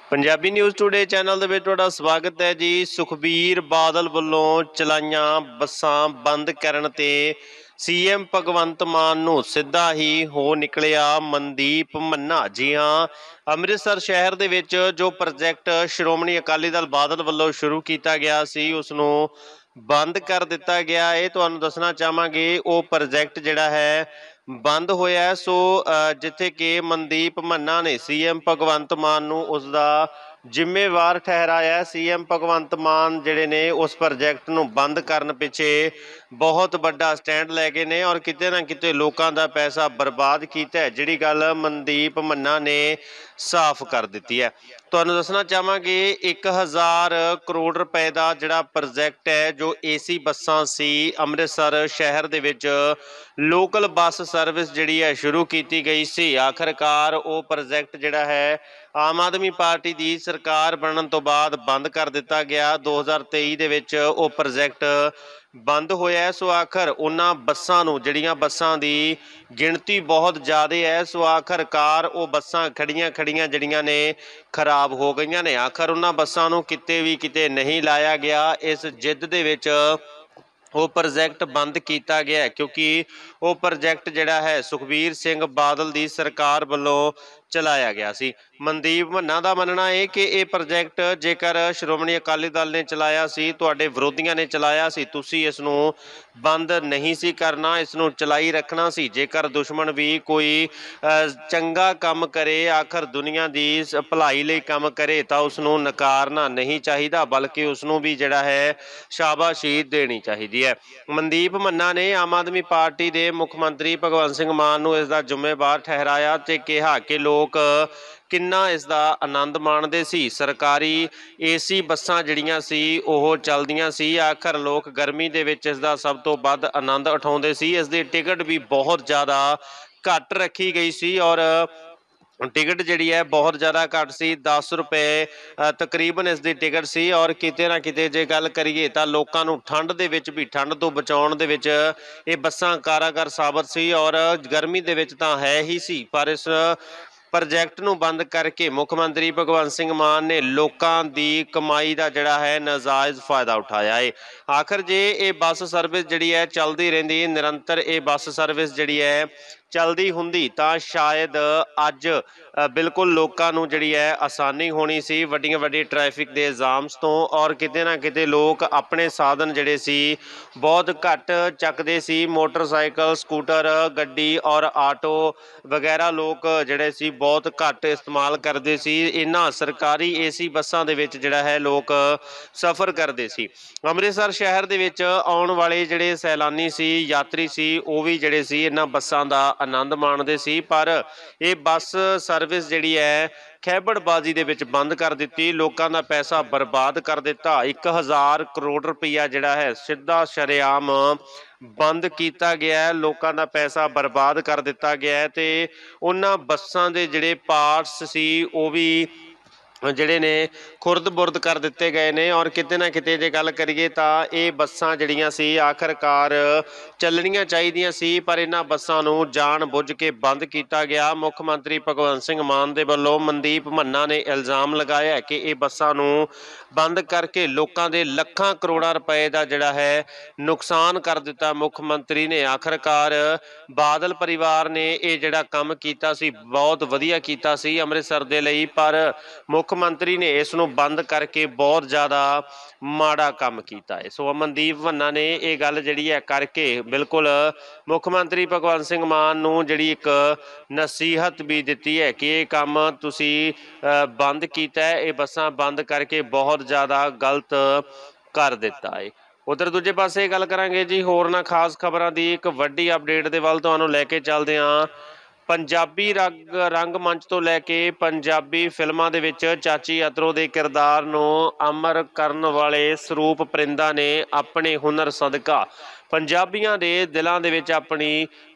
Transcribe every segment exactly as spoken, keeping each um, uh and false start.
Punjabi news today channel दे विच तुहाडा स्वागत है जी। सुखबीर बादल वल्लों चलाइयां बसां बंद करन ते सीएम भगवंत मान नूं सीधा ही हो निकलिया मनदीप मन्ना। जी हाँ, अमृतसर शहर दे विच जो प्रोजैक्ट श्रोमणी अकाली दल बादल वल्लों शुरू किया गया सी उस नूं बंद कर दिता गया है। तुहानूं दसना चाहांगे वो प्रोजैक्ट जिहड़ा है बंद होया है। सो जिथे कि मनदीप मन्ना ने सीएम भगवंत मान नूं उसदा जिम्मेवार ठहराया। सीएम भगवंत मान जिहड़े ने उस प्रोजैक्ट नूं बंद करन पिछे बहुत बड़ा स्टैंड लै गए ने और किते ना किते लोकां दा पैसा बर्बाद कीता है, जिहड़ी गल मनदीप मन्ना ने साफ कर दित्ती है। तुहानूं दसना चाहांगे एक हज़ार करोड़ रुपए का जिहड़ा प्रोजैक्ट है जो एसी बसां सी अमृतसर शहर दे विच लोकल बस सर्विस जिहड़ी है शुरू की गई सी। आखिरकार वो प्रोजैक्ट जिहड़ा है आम आदमी पार्टी की सरकार बनने तो बाद बंद कर दिता गया। दो हज़ार तेई दे विच वो प्रोजैक्ट बंद होया है। सो आखिर उन्हां बसां नूं जिहड़ियां बसां दी गिणती बहुत ज़्यादा है, सो आखिरकार वो बसां खड़ियां खड़ियां जिहड़ियां ने खराब हो गईयां ने। आखिर उन्हां बसां नूं किते भी किते नहीं लाया गया। इस जिद दे विच वो प्रोजैक्ट बंद किया गया क्योंकि वो प्रोजैक्ट जिहड़ा है सुखबीर सिंह बादल की सरकार वालों चलाया गया सी। मनदीप मन्ना का मनना है कि यह प्रोजैक्ट जेकर श्रोमणी अकाली दल ने चलाया सी, तुहाडे विरोधियों ने चलाया सी, तुसी इस नूं बंद नहीं सी करना, इस नूं चलाई रखना सी। जेकर दुश्मन भी कोई चंगा काम करे, आखिर दुनिया की भलाई लई काम करे तो उस नूं नकारना नहीं चाहिए, बल्कि उस नूं भी जिहड़ा है शाबाशी देनी चाहिए है। मनदीप मन्ना ने आम आदमी पार्टी के मुख मंत्री भगवंत सिंह मान नूं इसदा जिम्मेवार ठहराया ते कहा कि लोग किन्ना इसका आनंद माणदे सी। सरकारी एसी बसां जिहड़ियां सी ओह चलदियां सी। आखिर लोग गर्मी दे विच इसदा सब तो वध आनंद उठाउंदे सी। इसदी टिकट भी बहुत ज़्यादा घट रखी गई सी और टिकट जिहड़ी है बहुत ज़्यादा घट सी, दस रुपए तकरीबन इसकी टिकट सी। और किते ना किते जे गल करिए तो लोगों नूं ठंड दे विच भी ठंड तो बचाउण दे विच ये बसां कारागर साबित सी और गर्मी दे विच तां है ही सी। पर इस प्रोजैक्ट नूं बंद करके मुख मंत्री भगवंत सिंह मान ने लोकां दी कमाई का जिहड़ा है नाजायज़ फायदा उठाया है। आखिर जे ये बस सर्विस जिहड़ी है चलदी रहिंदी निरंतर ये बस सर्विस जिहड़ी है चलदी हुंदी तां शायद अज बिल्कुल लोकां नूं जिहड़ी है आसानी होनी सी वड्डियां वड्डी ट्रैफिक के जाम्स तो। और किते ना किते लोग अपने साधन जिहड़े सी बहुत घट चकदे सी, मोटरसाइकिल स्कूटर गड्डी और आटो वगैरह लोग जिहड़े सी बहुत घट इस्तेमाल करते सी। इन्हां सरकारी एसी बसां दे विच जिहड़ा है लोग सफ़र करते सी। अमृतसर शहर दे विच आउण वाले जिहड़े सैलानी सी यात्री सी वो भी जिहड़े सी इन्हां बसां दा आनंद माणदे सी। पर ये बस सर्विस जिहड़ी है खैबड़बाजी दे विच बंद कर दित्ती, लोकां दा पैसा बर्बाद कर दिता। एक हज़ार करोड़ रुपया जिहड़ा है सीधा शरेआम बंद किया गया है, लोकां दा पैसा बर्बाद कर दिता गया है ते उन्हां बसां दे जिहड़े पार्ट्स सी वो भी जिहड़े ने खुरद बुरद कर दिते गए ने। और किते ना किते जे गल करिए तो ये बसां जिहड़ियां सी आखिरकार चलनियां चाहिदियां सी, पर इन्हां बसां नूं जान बुझ के बंद किया गया। मुख मंत्री भगवंत सिंह मान दे वल्लों मनदीप मन्ना ने इल्जाम लगाया कि ये बसां नूं बंद करके लोकां दे लखां करोड़ां रुपए का जिहड़ा है नुकसान कर दिता मुख मंत्री ने। आखिरकार बादल परिवार ने ये जिहड़ा काम कीता सी बहुत वधिया कीता सी अमृतसर दे लई, पर मुख मंत्री ने इस नूं बंद करके बहुत ज़्यादा माड़ा काम किया है। सो मनदीप मन्ना ने यह गल जिहड़ी है करके बिल्कुल मुख मंत्री भगवंत सिंह मान नूं जिहड़ी एक नसीहत भी दिती है कि ये काम तुसी बंद किया है, ये बसां बंद करके बहुत ज़्यादा गलत कर दिता है। उधर दूजे पासे गल करांगे जी होरनां खास खबरां दी एक वड्डी अपडेट दे वल तुहानूं लैके चलदे हां। पंजाबी रंग रंग मंच तो लैके पंजाबी फिल्मां दे विच चाची अतरो दे किरदार नूं अमर करन वाले सरूप परिंदा ने अपने हुनर सदका पंजाबियां दे दिलां दे विच अपनी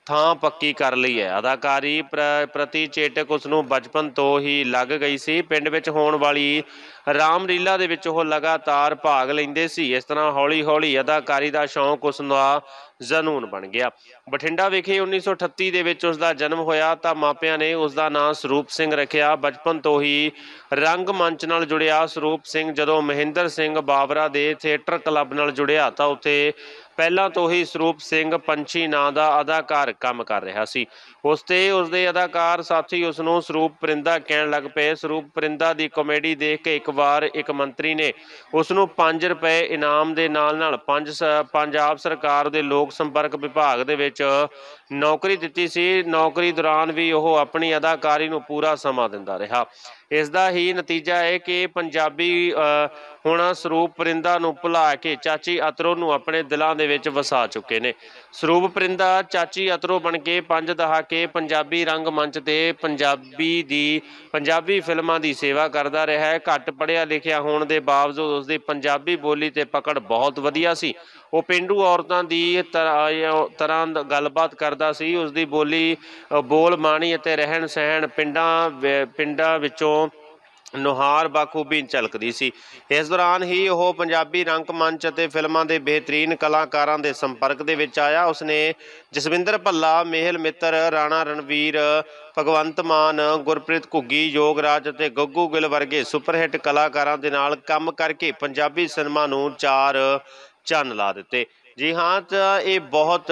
ਥਾਂ ਪੱਕੀ ਕਰ ਲਈ ਹੈ। ਅਦਾਕਾਰੀ ਪ੍ਰ ਪ੍ਰਤੀ ਚੇਟਕ ਉਸ ਨੂੰ ਬਚਪਨ ਤੋਂ ਹੀ ਲੱਗ ਗਈ ਸੀ। ਪਿੰਡ ਵਿੱਚ ਹੋਣ ਵਾਲੀ ਰਾਮਲੀਲਾ ਦੇ ਵਿੱਚ ਉਹ ਲਗਾਤਾਰ ਭਾਗ ਲੈਂਦੇ ਸੀ। ਇਸ ਤਰ੍ਹਾਂ ਹੌਲੀ ਹੌਲੀ ਅਦਾਕਾਰੀ ਦਾ ਸ਼ੌਂਕ ਉਸ ਦਾ ਜਨੂੰਨ ਬਣ ਗਿਆ। ਬਠਿੰਡਾ ਵਿਖੇ ਉੱਨੀ ਸੌ ਅਠੱਤੀ ਦੇ ਵਿੱਚ ਉਸ ਦਾ ਜਨਮ ਹੋਇਆ ਤਾਂ ਮਾਪਿਆਂ ਨੇ ਉਸ ਦਾ ਨਾਂ ਸਰੂਪ ਸਿੰਘ ਰੱਖਿਆ। ਬਚਪਨ ਤੋਂ ਹੀ ਰੰਗ ਮੰਚ ਨਾਲ ਜੁੜਿਆ ਸਰੂਪ ਸਿੰਘ ਜਦੋਂ ਮਹਿੰਦਰ ਸਿੰਘ ਬਾਬਰਾ ਦੇ ਥੀਏਟਰ ਕਲੱਬ ਨਾਲ ਜੁੜਿਆ ਤਾਂ ਉੱਥੇ ਪਹਿਲਾਂ ਤੋਂ ਹੀ ਸਰੂਪ ਸਿੰਘ ਪੰਛੀ ਨਾਂ ਦਾ ਅਦਾਕਾਰ ਕੰਮ ਕਰ ਰਿਹਾ ਸੀ। ਉਸ ਤੇ ਉਸਦੇ ਅਦਾਕਾਰ ਸਾਥੀ ਉਸ ਨੂੰ ਸਰੂਪ ਪਰਿੰਦਾ ਕਹਿਣ ਲੱਗ ਪਏ। ਸਰੂਪ ਪਰਿੰਦਾ ਦੀ ਕਾਮੇਡੀ ਦੇਖ ਕੇ ਇੱਕ ਵਾਰ ਇੱਕ ਮੰਤਰੀ ਨੇ ਉਸ ਨੂੰ ਪੰਜ ਰੁਪਏ ਇਨਾਮ ਦੇ ਨਾਲ ਨਾਲ ਪੰਜ ਪੰਜਾਬ ਸਰਕਾਰ ਦੇ ਲੋਕ ਸੰਪਰਕ ਵਿਭਾਗ ਦੇ ਵਿੱਚ ਨੌਕਰੀ ਦਿੱਤੀ ਸੀ। ਨੌਕਰੀ ਦੌਰਾਨ ਵੀ ਉਹ ਆਪਣੀ ਅਦਾਕਾਰੀ ਨੂੰ ਪੂਰਾ ਸਮਾਂ ਦਿੰਦਾ ਰਿਹਾ। ਇਸ ਦਾ ਹੀ ਨਤੀਜਾ ਹੈ ਕਿ ਪੰਜਾਬੀ ਹੁਣ ਸਰੂਪ ਪਰਿੰਦਾ ਨੂੰ ਭੁਲਾ ਕੇ ਚਾਚੀ ਅਤਰੋ ਨੂੰ ਆਪਣੇ ਦਿਲਾਂ ਦੇ ਵਿੱਚ ਵਸਾ ਚੁੱਕੇ ਨੇ। ਸਰੂਪ ਪਰਿੰਦਾ ਚਾਚੀ ਅਤਰੋ ਬਣ ਕੇ ਪੰਜ ਦਹਾਕੇ ਪੰਜਾਬੀ ਰੰਗ ਮੰਚ ਤੇ ਪੰਜਾਬੀ ਦੀ ਪੰਜਾਬੀ ਫਿਲਮਾਂ ਦੀ ਸੇਵਾ ਕਰਦਾ ਰਿਹਾ ਹੈ। ਘੱਟ ਪੜ੍ਹਿਆ ਲਿਖਿਆ ਹੋਣ ਦੇ ਬਾਵਜੂਦ ਉਸਦੀ ਪੰਜਾਬੀ ਬੋਲੀ ਤੇ ਪਕੜ ਬਹੁਤ ਵਧੀਆ ਸੀ। ਉਹ ਪੇਂਡੂ ਔਰਤਾਂ ਦੀ ਤਰ੍ਹਾਂ ਗੱਲਬਾਤ ਕਰਦਾ ਸੀ। ਉਸਦੀ ਬੋਲੀ ਬੋਲ ਬਾਣੀ ਅਤੇ ਰਹਿਣ ਸਹਿਣ ਪਿੰਡਾਂ ਪਿੰਡਾਂ ਵਿੱਚੋਂ ਨੁਹਾਰ ਬਾਖੂਬੀ ਝਲਕਦੀ ਸੀ। ਇਸ ਦੌਰਾਨ ਹੀ ਉਹ ਪੰਜਾਬੀ ਰੰਗ ਮੰਚ ਅਤੇ ਫਿਲਮਾਂ ਦੇ ਬਿਹਤਰੀਨ ਕਲਾਕਾਰਾਂ ਦੇ ਸੰਪਰਕ ਦੇ ਵਿੱਚ ਆਇਆ। ਉਸਨੇ ਜਸਵਿੰਦਰ ਭੱਲਾ, ਮੇਹਲ ਮਿੱਤਰ, ਰਾਣਾ ਰਣਵੀਰ, ਭਗਵੰਤ ਮਾਨ, ਗੁਰਪ੍ਰੀਤ ਘੁੱਗੀ, ਯੋਗਰਾਜ ਅਤੇ ਗੱਗੂ ਗਿੱਲ ਵਰਗੇ ਸੁਪਰਹਿੱਟ ਕਲਾਕਾਰਾਂ ਦੇ ਨਾਲ ਕੰਮ ਕਰਕੇ ਪੰਜਾਬੀ ਸਿਨੇਮਾ ਨੂੰ ਚਾਰ ਚੰਨ ਲਾ ਦਿੱਤੇ। ਜੀ ਹਾਂ, ਤਾਂ ਇਹ ਬਹੁਤ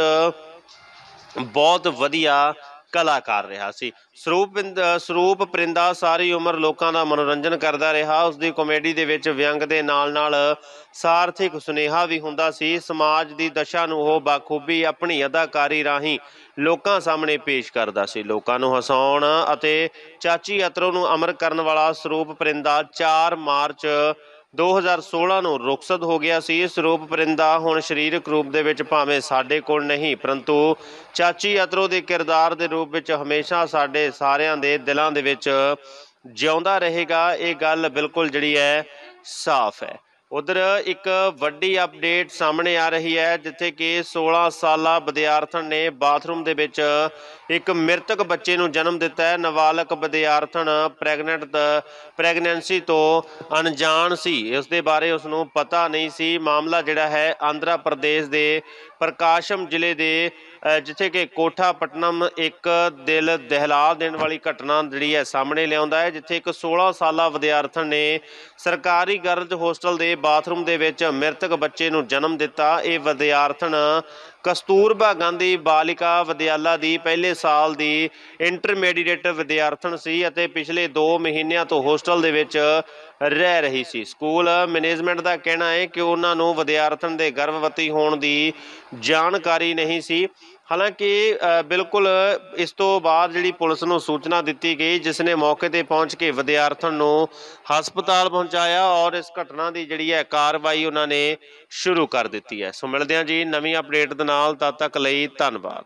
ਬਹੁਤ ਵਧੀਆ ਕਲਾਕਾਰ ਰਿਹਾ ਸੀ। ਸਰੂਪ ਸਰੂਪ ਪਰਿੰਦਾ ਸਾਰੀ ਉਮਰ ਲੋਕਾਂ ਦਾ ਮਨੋਰੰਜਨ ਕਰਦਾ ਰਿਹਾ। ਉਸਦੀ ਕਾਮੇਡੀ ਦੇ ਵਿੱਚ ਵਿਅੰਗ ਦੇ ਨਾਲ ਨਾਲ ਸਾਰਥਿਕ ਸੁਨੇਹਾ ਵੀ ਹੁੰਦਾ ਸੀ। ਸਮਾਜ ਦੀ ਦਸ਼ਾ ਨੂੰ ਉਹ ਬਾਖੂਬੀ ਆਪਣੀ ਅਦਾਕਾਰੀ ਰਾਹੀਂ ਲੋਕਾਂ ਸਾਹਮਣੇ ਪੇਸ਼ ਕਰਦਾ ਸੀ। ਲੋਕਾਂ ਨੂੰ ਹਸਾਉਣ ਅਤੇ ਚਾਚੀ ਅਤਰੋ ਨੂੰ ਅਮਰ ਕਰਨ ਵਾਲਾ ਸਰੂਪ ਪਰਿੰਦਾ ਚਾਰ ਮਾਰਚ ਦੋ ਹਜ਼ਾਰ ਸੋਲਾਂ ਨੂੰ ਰੁਖਸਤ ਹੋ ਗਿਆ ਸੀ। ਸਰੂਪ ਪਰਿੰਦਾ ਹੁਣ ਸਰੀਰਕ ਰੂਪ ਦੇ ਵਿੱਚ ਭਾਵੇਂ ਸਾਡੇ ਕੋਲ ਨਹੀਂ, ਪਰੰਤੂ ਚਾਚੀ ਅਤਰੋ ਦੇ ਕਿਰਦਾਰ ਦੇ ਰੂਪ ਵਿੱਚ ਹਮੇਸ਼ਾ ਸਾਡੇ ਸਾਰਿਆਂ ਦੇ ਦਿਲਾਂ ਦੇ ਵਿੱਚ ਜਿਉਂਦਾ ਰਹੇਗਾ। ਇਹ ਗੱਲ ਬਿਲਕੁਲ ਜਿਹੜੀ ਹੈ ਸਾਫ਼ ਹੈ। ਉਧਰ ਇੱਕ ਵੱਡੀ ਅਪਡੇਟ ਸਾਹਮਣੇ ਆ ਰਹੀ ਹੈ ਜਿੱਥੇ ਕਿ ਸੋਲਾਂ ਸਾਲਾ ਵਿਦਿਆਰਥਣ ਨੇ ਬਾਥਰੂਮ ਦੇ ਵਿੱਚ ਇੱਕ ਮ੍ਰਿਤਕ ਬੱਚੇ ਨੂੰ ਜਨਮ ਦਿੱਤਾ ਹੈ। ਨਾਬਾਲਗ ਵਿਦਿਆਰਥਣ ਪ੍ਰੈਗਨੈਂਟ ਪ੍ਰੈਗਨੈਂਸੀ ਤੋਂ ਅਣਜਾਣ ਸੀ। ਇਸ ਦੇ ਬਾਰੇ ਉਸ ਨੂੰ ਪਤਾ ਨਹੀਂ ਸੀ। ਮਾਮਲਾ ਜਿਹੜਾ ਹੈ ਆਂਧਰਾ ਪ੍ਰਦੇਸ਼ ਦੇ ਪ੍ਰਕਾਸ਼ਮ ਜ਼ਿਲ੍ਹੇ ਦੇ ਜਿੱਥੇ ਕਿ ਕੋਠਾ ਪਟਨਮ ਇੱਕ ਦਿਲ ਦਹਿਲਾ ਦੇਣ ਵਾਲੀ ਘਟਨਾ ਜਿਹੜੀ ਹੈ ਸਾਹਮਣੇ ਲਿਆਉਂਦਾ ਹੈ, ਜਿੱਥੇ ਇੱਕ ਸੋਲਾਂ ਸਾਲਾ ਵਿਦਿਆਰਥਣ ਨੇ ਸਰਕਾਰੀ ਗਰਲਜ਼ ਹੋਸਟਲ ਦੇ ਬਾਥਰੂਮ ਦੇ ਵਿੱਚ ਮ੍ਰਿਤਕ ਬੱਚੇ ਨੂੰ ਜਨਮ ਦਿੱਤਾ। ਇਹ ਵਿਦਿਆਰਥਣ ਕਸਤੂਰਬਾ ਗਾਂਧੀ ਬਾਲਿਕਾ ਵਿਦਿਆਲਾ ਦੀ ਪਹਿਲੇ ਸਾਲ ਦੀ ਇੰਟਰਮੀਡੀਏਟ ਵਿਦਿਆਰਥਣ ਸੀ ਅਤੇ ਪਿਛਲੇ ਦੋ ਮਹੀਨਿਆਂ ਤੋਂ ਹੋਸਟਲ ਦੇ ਵਿੱਚ ਰਹਿ ਰਹੀ ਸੀ। ਸਕੂਲ ਮੈਨੇਜਮੈਂਟ ਦਾ ਕਹਿਣਾ ਹੈ ਕਿ ਉਹਨਾਂ ਨੂੰ ਵਿਦਿਆਰਥਣ ਦੇ ਗਰਭਵਤੀ ਹੋਣ ਦੀ ਜਾਣਕਾਰੀ ਨਹੀਂ ਸੀ। ਹਾਲਾਂਕਿ ਬਿਲਕੁਲ ਇਸ ਤੋਂ ਬਾਅਦ ਜਿਹੜੀ ਪੁਲਿਸ ਨੂੰ ਸੂਚਨਾ ਦਿੱਤੀ ਗਈ, ਜਿਸ ਨੇ ਮੌਕੇ 'ਤੇ ਪਹੁੰਚ ਕੇ ਵਿਦਿਆਰਥਣ ਨੂੰ ਹਸਪਤਾਲ ਪਹੁੰਚਾਇਆ ਔਰ ਇਸ ਘਟਨਾ ਦੀ ਜਿਹੜੀ ਹੈ ਕਾਰਵਾਈ ਉਹਨਾਂ ਨੇ ਸ਼ੁਰੂ ਕਰ ਦਿੱਤੀ ਹੈ। ਸੋ ਮਿਲਦੇ ਹਾਂ ਜੀ ਨਵੀਂ ਅਪਡੇਟ ਦੇ ਨਾਲ, ਤਦ ਤੱਕ ਲਈ ਧੰਨਵਾਦ।